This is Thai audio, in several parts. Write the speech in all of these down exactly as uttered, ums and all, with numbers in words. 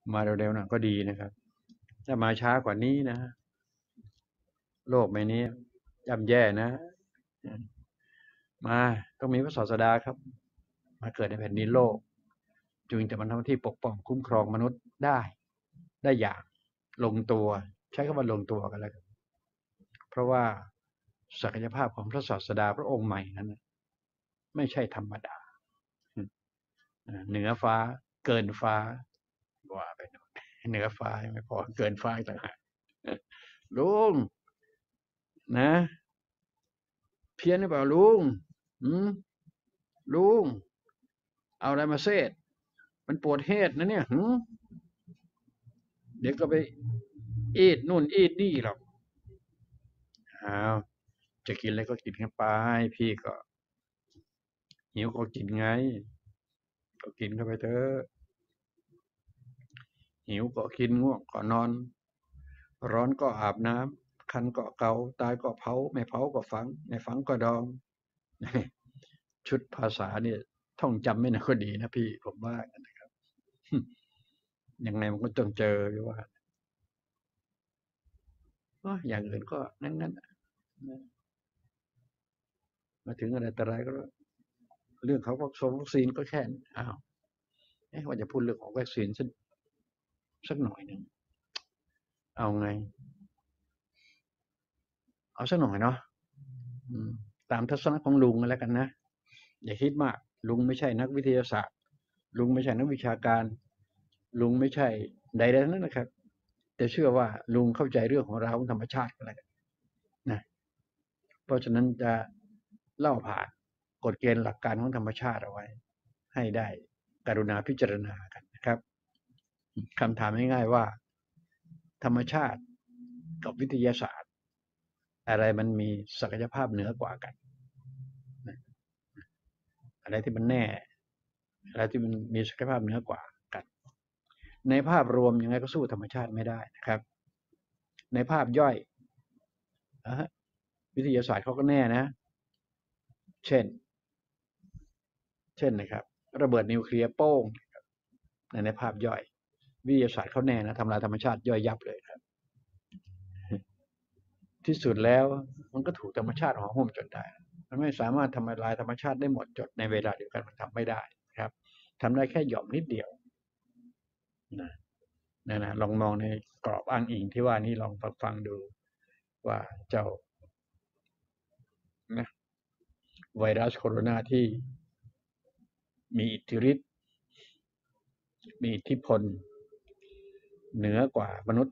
มาเร็วๆหน่อยก็ดีนะครับถ้ามาช้ากว่านี้นะโลกใบนี้ย่ำแย่นะมาต้องมีพระศาสดาครับมาเกิดในแผ่นดินโลกจึงจะมาทำหน้าที่ปกป้องคุ้มครองมนุษย์ได้ได้อย่างลงตัวใช้คำว่าลงตัวกันแล้วกันเพราะว่าศักยภาพของพระศาสดาพระองค์ใหม่นั้นไม่ใช่ธรรมดาเหนือฟ้าเกินฟ้าว่าไปเหนือฟ้าไม่พอเกินฟ้าต่างหากลุงนะเพี้ยนหรือเปล่าลุงหืมลุงเอาอะไรมาเสดมันปวดเฮดนะเนี่ยหืมเดี๋ยวก็ไปอีดนู่นอีดนี่หรอกอ้าวจะกินอะไรก็กินกันไปพี่ก็หิวก็กินไงก็กินเข้าไปเถอะหิวก็กินง่วงก็นอนร้อนก็อาบน้ำคันก็เกาตายก็เผาไม่เผาก็ฝังไม่ฝังก็ดองชุดภาษาเนี่ยท่องจำไม่น่าก็ดีนะพี่ผมว่านะครับยังไงมันก็ต้องเจออยู่ว่าอย่างอื่นก็งั้นๆมาถึงอะไรแต่ไรก็เรื่องเขาวัคซีนก็แค่อ้าวเอ๊ะว่าจะพูดเรื่องของวัคซีนสักสักหน่อยหนึ่งเอาไงเอาสักหน่อยเนาะตามทัศนะของลุงกันแล้วกันนะอย่าคิดมากลุงไม่ใช่นักวิทยาศาสตร์ลุงไม่ใช่นักวิชาการลุงไม่ใช่ใดๆนั้นนะครับแต่เชื่อว่าลุงเข้าใจเรื่องของเราของธรรมชาติอะไรนะเพราะฉะนั้นจะเล่าผ่านกฎเกณฑ์หลักการของธรรมชาติเอาไว้ให้ได้กรุณาพิจารณากันนะครับคำถามง่ายๆว่าธรรมชาติกับวิทยาศาสตร์อะไรมันมีศักยภาพเหนือกว่ากันอะไรที่มันแน่อะไรที่มันมีศักยภาพเหนือกว่ากันในภาพรวมยังไงก็สู้ธรรมชาติไม่ได้นะครับในภาพย่อยวิทยาศาสตร์เขาก็แน่นะเช่นเช่นนะครับระเบิดนิวเคลียร์โป้งในในภาพย่อยวิทยาศาสตร์เขาแน่นะทำลายธรรมชาติย่อยยับเลยครับที่สุดแล้วมันก็ถูกธรรมชาติห่อหุ้มจนได้มันไม่สามารถทำลายธรรมชาติได้หมดจดในเวลาเดียวกันมันทำไม่ได้ครับทำได้แค่หย่อมนิดเดียวนะนะนะลองมองในกรอบอ้างอิงที่ว่านี้ลองฟังฟังดูว่าเจ้านะไวรัสโคโรนาที่มีอิทธิฤทธิ์มีอิทธิพลเหนือกว่ามนุษย์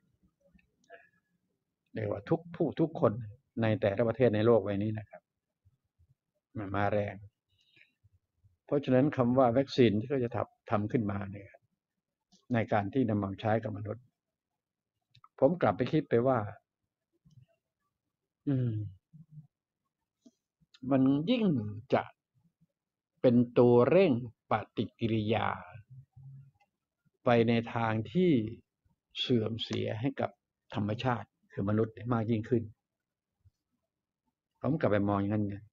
เรียกว่าทุกผู้ทุกคนในแต่ละประเทศในโลกใบนี้นะครับมันมาแรงเพราะฉะนั้นคำว่าวัคซีนที่เขาจะทำทำขึ้นมาเนี่ยในการที่นำมาใช้กับมนุษย์ผมกลับไปคิดไปว่าอืมมันยิ่งจะเป็นตัวเร่งปฏิกิริยาไปในทางที่เสื่อมเสียให้กับธรรมชาติคือมนุษย์มากยิ่งขึ้นผมกลับไปมองอย่างนั้นไง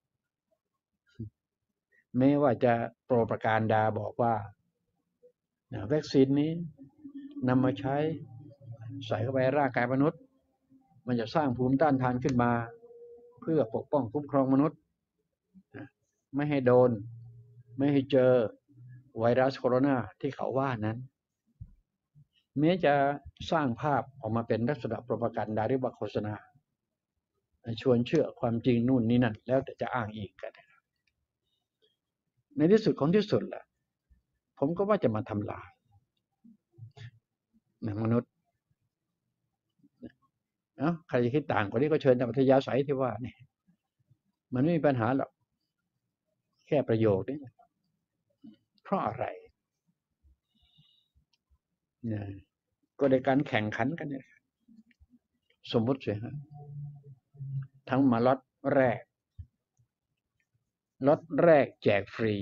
แม้ว่าจะโปรประการดาบอกว่าวัคซีนนี้นำมาใช้ใส่เข้าไปร่างกายมนุษย์มันจะสร้างภูมิต้านทานขึ้นมาเพื่อปกป้องคุ้มครองมนุษย์ไม่ให้โดนไม่ให้เจอไวรัสโคโรนาที่เขาว่านั้นแม้จะสร้างภาพออกมาเป็นลักษณะโปรพากันดาหรือว่าโฆษณาชวนเชื่อความจริงนู่นนี่นั่นแล้วแต่จะอ้างอิงกันในที่สุดของที่สุดล่ะผมก็ว่าจะมาทำลายมนุษย์เนาะใครจะคิดต่างกว่านี้ก็เชิญตามอัธยาศัยที่ว่านี่มันไม่มีปัญหาหรอกแค่ประโยคนี้เพราะอะไรเนี่ยก็ในการแข่งขันกันเนี่ยสมมติสิฮะทั้งมาล็อตแรกล็อตแรกแจกฟรี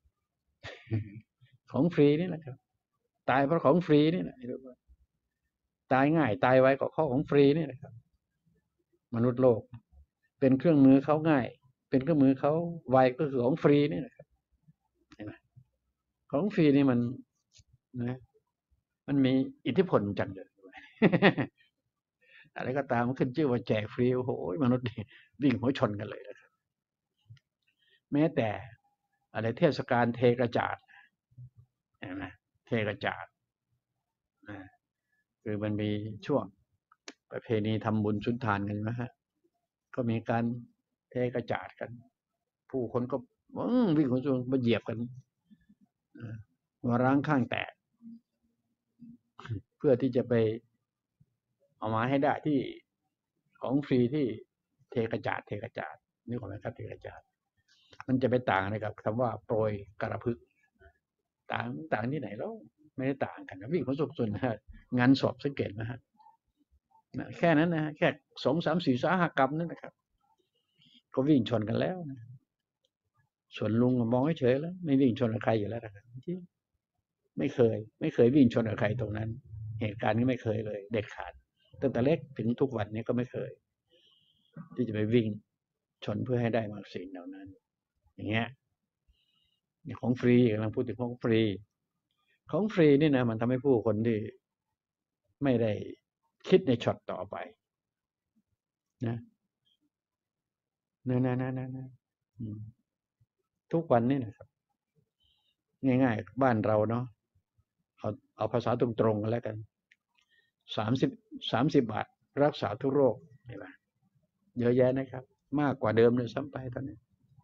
ของฟรีนี่แหละครับตายเพราะของฟรีนี่แหละตายง่ายตายไวก็ข้อของฟรีนี่แหละครับมนุษย์โลกเป็นเครื่องมือเขาง่ายเป็นเครื่องมือเขาไวก็คือของฟรีนี่แหละครับเห็นไหมของฟรีนี่มันนะมันมีอิทธิพลจังเลย อะไรก็ตามมันขึ้นชื่อว่าแจกฟรีโอ้โหมนุษย์วิ่งหัวชนกันเลยนะครับแม้แต่อะไรเทศกาลเทกระจาดเห็นไหมเทกระจาดคือมันมีช่วงประเพณีทำบุญสุนทานกันนะฮะก็มีการเทกระจาดกัน ผู้คนก็วิ่งหัวชนมาเหยียบกันมาร้างข้างแตกเพื่อที่จะไปเอามาให้ได้ที่ของฟรีที่เทกระจาดเทกระจาดนี่ของนะครับเทกระจาดมันจะไปต่างอะไรกับคำว่าโปรยกระพึกต่างต่างที่ไหนแล้วไม่ได้ต่างกันนะวิ่งขนศพส่วนงานศพสังเกตนะฮะแค่นั้นนะแค่สองสามสี่สาหกรรมนั่นนะครับก็วิ่งชนกันแล้วนะส่วนลุงมองเฉยแล้วไม่วิ่งชนกับใครอยู่แล้วนะครับจริงไม่เคยไม่เคยวิ่งชนกับใครตรงนั้นเหตุการณ์นี้ไม่เคยเลยเด็ดขาดตั้งแต่เล็กถึงทุกวันนี้ก็ไม่เคยที่จะไปวิ่งชนเพื่อให้ได้มาสิ่งเหล่านั้นอย่างเงี้ยของฟรีกำลังพูดถึงของฟรีของฟรีนี่นะมันทำให้ผู้คนที่ไม่ได้คิดในช็อตต่อไปนะนะนะนะนะนะทุกวันนี่นะครับง่ายๆบ้านเราเนาะเอาเอาภาษาตรงๆกันแล้วกันสามสิบสามสิบบาทรักษาทุกโรคเห็นไหมเยอะแยะนะครับมากกว่าเดิมเลยซ้ำไปตอนนี้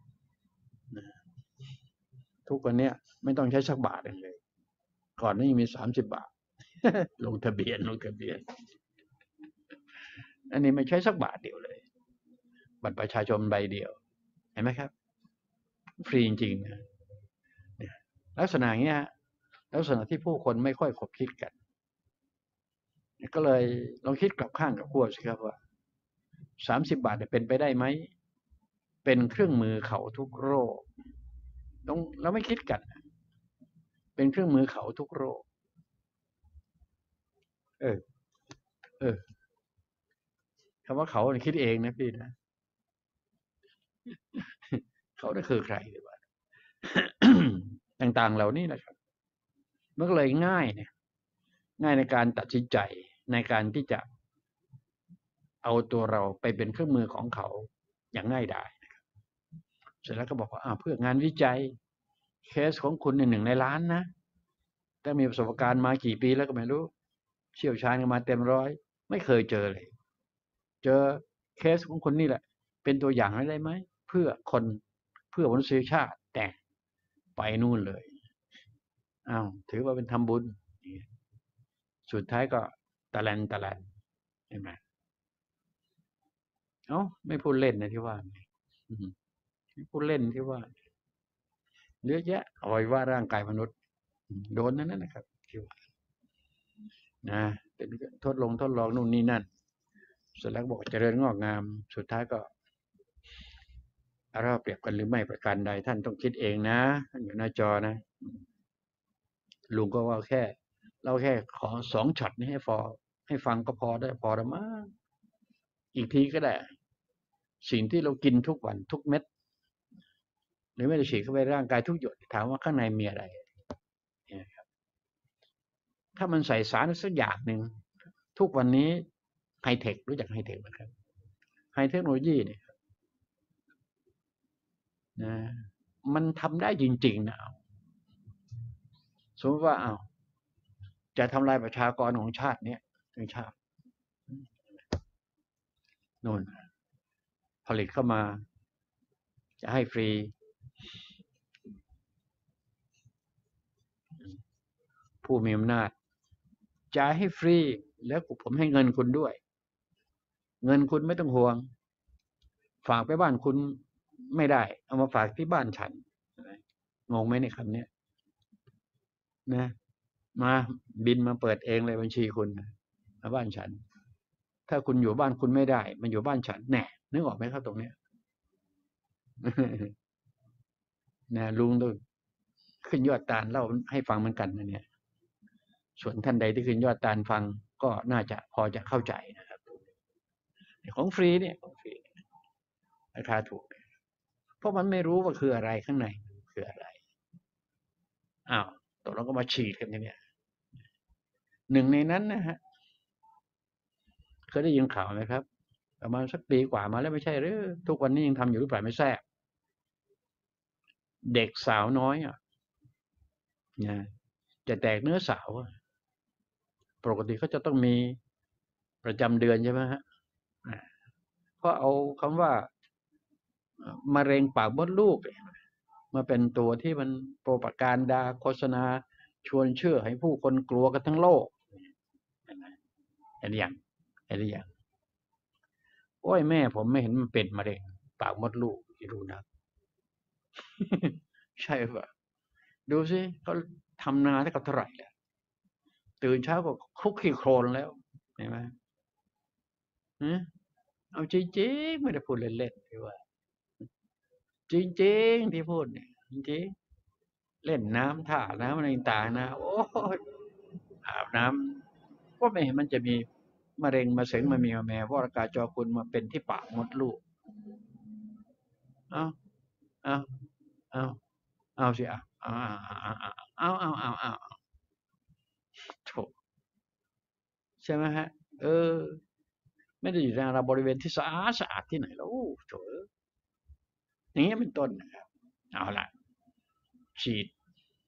ทุกวันนี้ไม่ต้องใช้สักบาทเลย ก่อนนี้มีสามสิบบาท ลงทะเบียนลงทะเบียน อันนี้ไม่ใช้สักบาทเดียวเลย บัตรประชาชนใบเดียว เห็นไหมครับ ฟรีจริงๆนะลักษณะเงี้ยลักษณะที่ผู้คนไม่ค่อยคบคิดกัน ก็เลยลองคิดกลับข้างกับขั้วสิครับว่าสามสิบบาทเป็นไปได้ไหม เป็นเครื่องมือเขาทุกโรคต้องเราไม่คิดกัน เป็นเครื่องมือเขาทุกโรค เออ เออคำว่าเขาคิดเองนะพี่นะ เขาได้คือใครหรือว่าต่างๆเหล่านี้นะครับมันก็เลยง่ายเนี่ยง่ายในการตัดสินใจในการที่จะเอาตัวเราไปเป็นเครื่องมือของเขาอย่างง่ายดายเสร็จแล้วก็บอกว่าเพื่องานวิจัยเคสของคุณหนึ่งในล้านนะแต่มีประสบการณ์มากี่ปีแล้วก็ไม่รู้เชี่ยวชาญกันมาเต็มร้อยไม่เคยเจอเลยเจอเคสของคุณนี่แหละเป็นตัวอย่างให้ได้ไหมเพื่อคนเพื่อมนุษยชาติแต่ไปนู่นเลยอ้าวถือว่าเป็นทำบุญสุดท้ายก็ตะแลนตะแลนเห็นไหมเอ้าไม่พูดเล่นนะที่ว่าไม่พูดเล่นที่ว่าเยอะแยะอวัยวะร่างกายมนุษย์โดนนั่นนะครับที่ว่านะเป็นทดลองทดลองนู่นนี่นั่นเสร็จแล้วบอกเจริญงอกงามสุดท้ายก็เราเปรียบกันหรือไม่ประการใดท่านต้องคิดเองนะอยู่หน้าจอนะลุงก็ว่าแค่เราแค่ขอสองช็อตนี้ให้พอให้ฟังก็พอได้พอแล้วมั้งอีกทีก็ได้สิ่งที่เรากินทุกวันทุกเม็ดหรือไม่ได้ฉีดเข้าไปร่างกายทุกหยดถามว่าข้างในมีอะไรนะครับถ้ามันใส่สารสักอย่างหนึ่งทุกวันนี้ไฮเทครู้จักไฮเทคไหมครับไฮเทคโนโลยีเนี่ยนะมันทำได้จริงๆนะสมมติว่าอ้าวจะทำลายประชากรของชาติเนี้ยทั้งชาตินู่นผลิตเข้ามาจะให้ฟรีผู้มีอำนาจจ่ายให้ฟรีแล้วผมให้เงินคุณด้วยเงินคุณไม่ต้องห่วงฝากไปบ้านคุณไม่ได้เอามาฝากที่บ้านฉันงงไหมในคำนี้นะมาบินมาเปิดเองเลยบัญชีคุณมาบ้านฉันถ้าคุณอยู่บ้านคุณไม่ได้มันอยู่บ้านฉันแน่นึกออกไหมครับตรงนี้นะลุงต้องขึ้นยอดตาลเล่าให้ฟังเหมือนกันนะเนี่ยส่วนท่านใดที่ขึ้นยอดตาลฟังก็น่าจะพอจะเข้าใจนะครับของฟรีเนี่ยของฟรีราคาถูกเพราะมันไม่รู้ว่าคืออะไรข้างในคืออะไรอ้าวตกลงก็มาฉีดกันเนี่ยหนึ่งในนั้นนะฮะเคยได้ยินข่าวไหมครับประมาณสักปีกว่ามาแล้วไม่ใช่หรือทุกวันนี้ยังทำอยู่หรือเปล่าไม่ทราบเด็กสาวน้อยอ่ะนะจะแตกเนื้อสาวปกติเขาจะต้องมีประจำเดือนใช่ไหมฮะเพราะเอาคำว่ามะเร็งปากมดลูกมาเป็นตัวที่มันโปรปการดาโฆษณาชวนเชื่อให้ผู้คนกลัวกันทั้งโลกเห็นอย่างเห็นอย่างโอ้ยแม่ผมไม่เห็นมันเป็นมะเร็งปากมดลูกที่รู้นะใช่ป่ะดูสิเขาทำนาได้กับเท่าไหร่แล้วตื่นเช้าก็คลุกขี้โคลนแล้วเห็นไหมเอาจริงๆไม่ได้พูดเล่นๆที่ว่าจริงๆที่พูดเนี่ยจริงๆเล่นน้ำท่าน้ำอะไรต่างๆนะโอ้ยอาบน้ำก็ไม่เห็นมันจะมีมะเร็งมาเสงมามีมาแม่วรกาจอคุณมาเป็นที่ปากมดลูกเอาเอาเอาเอาสิเอาเอาเอาเอาเอาเอาเอาโถใช่ไหมฮะเออไม่ได้อยู่ในบริเวณที่สะอาดสะอาดที่ไหนแล้วโถอย่างเงี้ยเป็นต้นนะครับเอาละฉีด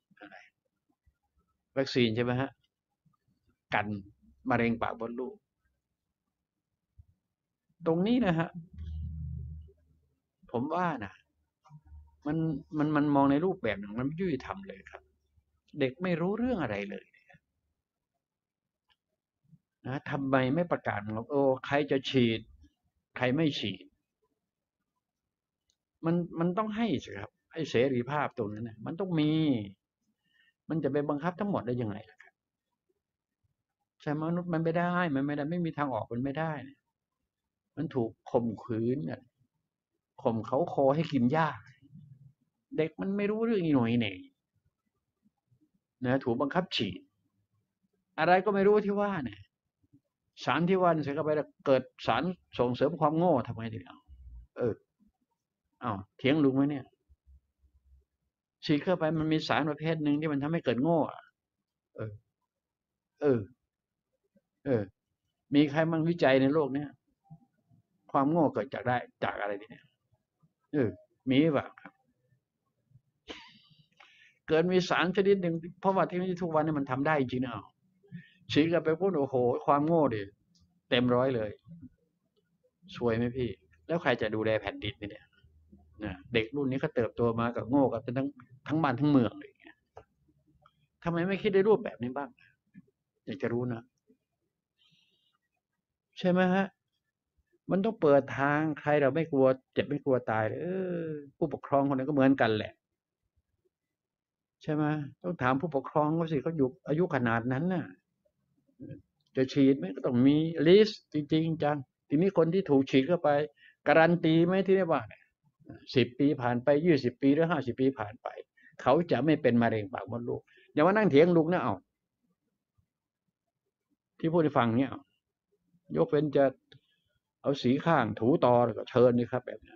วัคซีนใช่ไหมฮะกันมะเร็งปากมดลูกตรงนี้นะฮะผมว่านะมันมันมันมองในรูปแบบหนึ่งมันไม่ยุติธรรมเลยครับเด็กไม่รู้เรื่องอะไรเลยนะทำไมไม่ประกาศว่าโอ้ใครจะฉีดใครไม่ฉีดมันมันต้องให้สิครับให้เสรีภาพตรงนั้นนะมันต้องมีมันจะไปบังคับทั้งหมดได้ยังไงล่ะครับใช่มนุษย์มันไม่ได้มันไม่ได้ไม่มีทางออกมันไม่ได้มันถูกข่มขืนข่มเขาคอให้กินหญ้าเด็กมันไม่รู้เรื่องอีหน่อยเนี่ยนะถูกบังคับฉีดอะไรก็ไม่รู้ที่ว่าเนี่ยสารที่ว่าเสร็จเข้าไปแล้วเกิดสารส่งเสริมความโง่ทำไมถึงเอาเออเอาเถียงลุงไหมเนี่ยฉีดเข้าไปมันมีสารประเภทหนึ่งที่มันทำให้เกิดโง่เออเออเออมีใครมั่งวิจัยในโลกเนี้ยความโง่เกิดจากได้จากอะไรเนี่ยเออมีแบบเกิดมีสารชนิดหนึ่งเพราะว่าเทคโนโลยีทุกวันนี้มันทำได้จริงๆนะฉีดเข้าไปพูดโอ้โหความโง่ดิเต็มร้อยเลยสวยไหมพี่แล้วใครจะดูแลแผ่นดินเนี่ยนะเด็กรุ่นนี้เขาเติบโตมากับโง่กันทั้งทั้งบ้านทั้งเมืองเลยทำไมไม่คิดในรูปแบบนี้บ้างอยากจะรู้นะใช่ไหมฮะมันต้องเปิดทางใครเราไม่กลัวเจ็บไม่กลัวตายเลยเออผู้ปกครองคนนั้นก็เหมือนกันแหละใช่ไหมต้องถามผู้ปกครองว่าสิเขาอยู่อายุขนาดนั้นน่ะจะฉีดไหมก็ต้องมีลิสต์จริงๆจังทีนี้คนที่ถูกฉีดเข้าไปการันตีไหมที่เรียกว่าสิบปีผ่านไปยี่สิบปีหรือห้าสิบปีผ่านไปเขาจะไม่เป็นมะเร็งปากมดลูกอย่ามานั่งเถียงลุงนะเอาที่พูดให้ฟังเนี่ยยกเว้นจะเอาสีข้างถูต่อแล้วก็เชิญนี่ครับแบบนี้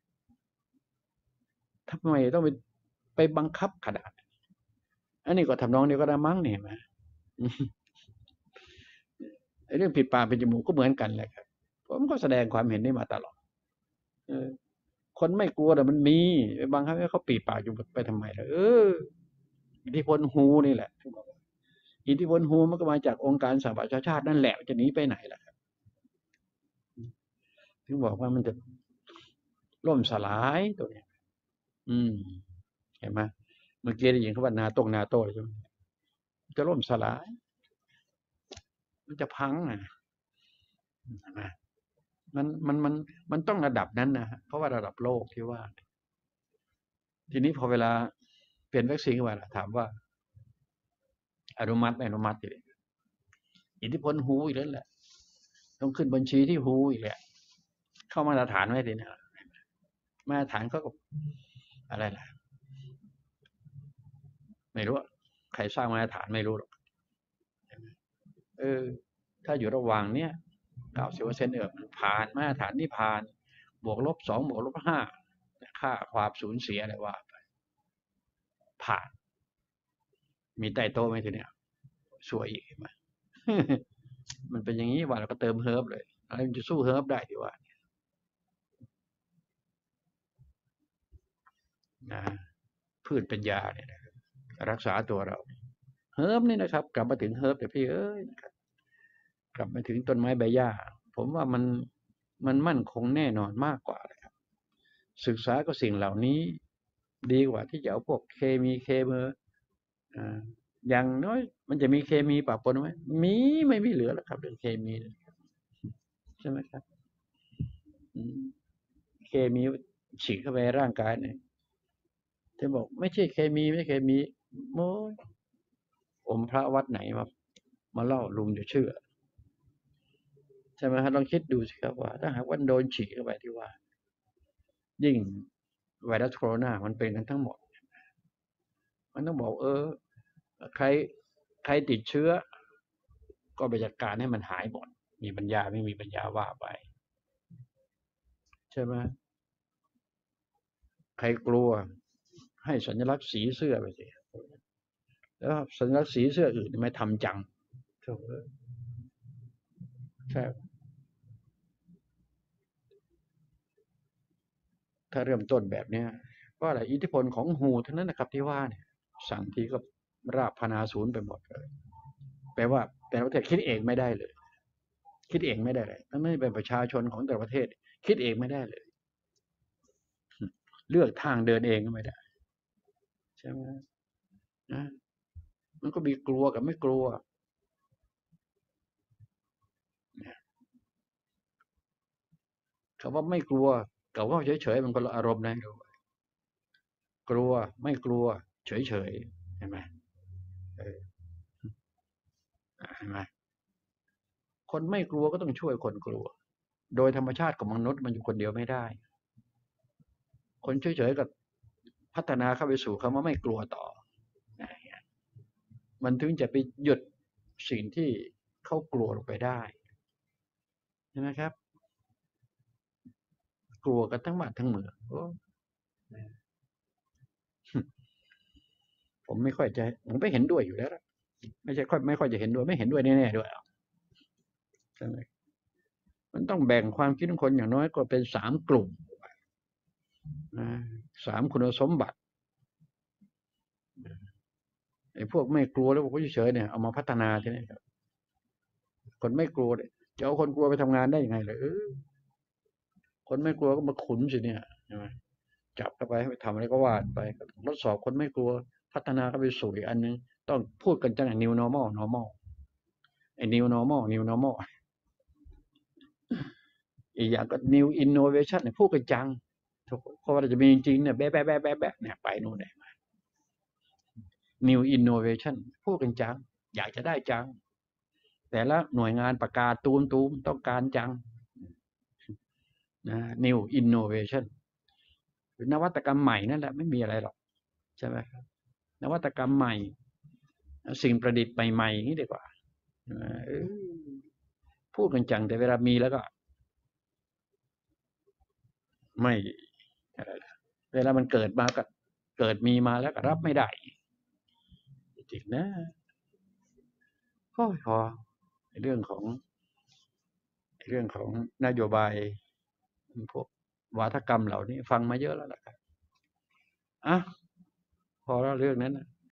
ทำไมต้องไปไปบังคับขนาดอันนี้ก็ทำนองเดียวกันมั้งเนี่ยมาเรื่องผิดปากเป็นจมูกก็เหมือนกันแหละครับผมก็แสดงความเห็นนี้มาตลอดเออคนไม่กลัวแต่มันมีไปบังคับให้เขาปิดปากอยู่ไปทำไมล่ะเอออิทธิพลฮูนี่แหละอิทธิพลฮูมันก็มาจากองค์การสหประชาชาตินั่นแหละจะหนีไปไหนล่ะครับถึงบอกว่ามันจะล่มสลายตัวเนี้ยอืมเห็นไหมเมื่อกี้ได้ยินเขาว่านาตรงนาโต้ใช่ไหมจะล่มสลายมันจะพังอ่ะนะมันมันมันมันต้องระดับนั้นนะเพราะว่าระดับโลกที่ว่าทีนี้พอเวลาเปลี่ยนวัคซีนขึ้นมาถามว่าอนุมัติไม่อนุมัติเลยอิทธิพลฮูอีกแล้วแหละต้องขึ้นบัญชีที่ฮูอีกแหละเข้ามาตรฐานไว้ทีนี้มาตรฐานเขาก็อะไรล่ะไม่รู้ใครสร้างมาตรฐานไม่รู้หรอกเออถ้าอยู่ระหว่างเนี้ยเก้าสิบเปอร์เซ็นต์เออผ่านมาตรฐานที่ผ่านบวกลบสองบวกลบห้าค่าความสูญเสียอะไรว่าผ่านมีใต้โต๊ะไหมทีเนี้ยสวยอีกไหมมันเป็นอย่างนี้ว่าเราก็เติมเฮิร์บเลยอะไรมันจะสู้เฮิร์บได้ที่ว่านะพืชเป็นยาเนี่ยนะครับรักษาตัวเราเฮิร์บนี่นะครับกลับมาถึงเฮิร์บแต่พี่เอ้ยนะครับกลับมาถึงต้นไม้ใบหญ้าผมว่ามันมันมั่นคงแน่นอนมากกว่านะครับศึกษาก็สิ่งเหล่านี้ดีกว่าที่จะเอาพวกเคมีเคมีอ่าอย่างน้อยมันจะมีเคมีปะปนไหมมีไม่มีเหลือแล้วครับเรื่องเคมีใช่ไหมครับเคมีฉีดเข้าไปในร่างกายเนี่ยจะบอกไม่ใช่เคมีไม่ใช่เคมีโม้อมพระวัดไหนมามาเล่าลุงจะเชื่อใช่ไหมฮะลองคิดดูสิครับว่าถ้าหากว่าโดนฉีดเข้าไปที่ว่ายิ่งไวรัสโคโรนามันเป็นกันทั้งหมดมันต้องบอกเออใครใครติดเชื้อก็ไปจัดการให้มันหายหมดมีปัญญาไม่มีปัญญาว่าไปใช่ไหมใครกลัวให้สัญลักษณ์สีเสื้อไปสิแล้วสัญลักษณ์สีเสื้ออื่นไม่ทำจังใช่ถ้าเริ่มต้นแบบเนี้ยก็อะไรอิทธิพลของหูเท่านั้นนะครับที่ว่าเนี่ยสั่งทีก็ราบพนาศูนย์ไปหมดเลยแปลว่าแต่ละประเทศคิดเองไม่ได้เลยคิดเองไม่ได้เลยถ้าไม่เป็นประชาชนของแต่ละประเทศคิดเองไม่ได้เลยเลือกทางเดินเองก็ไม่ได้ใช่ไหมนะมันก็มีกลัวกับไม่กลัวคำว่าไม่กลัวกับว่าเฉยๆมันคนละอารมณ์นะกลัวไม่กลัวเฉยๆเห็นไหมเออเห็นไหมคนไม่กลัวก็ต้องช่วยคนกลัวโดยธรรมชาติของมนุษย์มันอยู่คนเดียวไม่ได้คนเฉยๆกับพัฒนาเข้าไปสู่คำว่าไม่กลัวต่อมันถึงจะไปหยุดสิ่งที่เขากลัวลงไปได้ใช่ไหมครับกลัวกันทั้งบ้านทั้งเมืองผมไม่ค่อยจะผมไม่เห็นด้วยอยู่แล้วไม่ใช่ค่อยไม่ค่อยจะเห็นด้วยไม่เห็นด้วยแน่ๆด้วยใช่ไหมมันต้องแบ่งความคิดของคนอย่างน้อยก็เป็นสามกลุ่มนะสามคุณสมบัติไอ้พวกไม่กลัวแล้วพวกเฉยๆเนี่ยเอามาพัฒนาใช่ไหมครับคนไม่กลัวเนี่ยจะเอาคนกลัวไปทำงานได้ยังไงเลยเออคนไม่กลัวก็มาขุนสิเนี่ยใช่ไหมจับเข้าไปให้ทำอะไรก็ว่าไปทดสอบคนไม่กลัวพัฒนาเข้าไปสู่อีกอันนึงต้องพูดกันจัง new normal normal ไอ้ new normal new normal อีกอย่างก็ new innovation เนี่ยพูดกันจังเพราะว่าเราจะมีจริงๆเนี่ยแบะแบะแบะแบะแบะเนี่ยไปนู่นเนี่ย new innovation พูดกันจังอยากจะได้จังแต่ละหน่วยงานประกาศตูมตูมต้องการจังนะ new innovation นวัตกรรมใหม่นั่นแหละไม่มีอะไรหรอกใช่ไหมครับนวัตกรรมใหม่สิ่งประดิษฐ์ใหม่ๆอย่างนี้ดีกว่าพูดกันจังแต่เวลามีแล้วก็ไม่อะไรเวลามันเกิดมาก็เกิดมีมาแล้วก็รับไม่ได้จริงนะก็พอเรื่องของเรื่องของนโยบายพวกวาทกรรมเหล่านี้ฟังมาเยอะแล้วล่ะครับอ่ะพอแล้วเรื่องนั้นนะ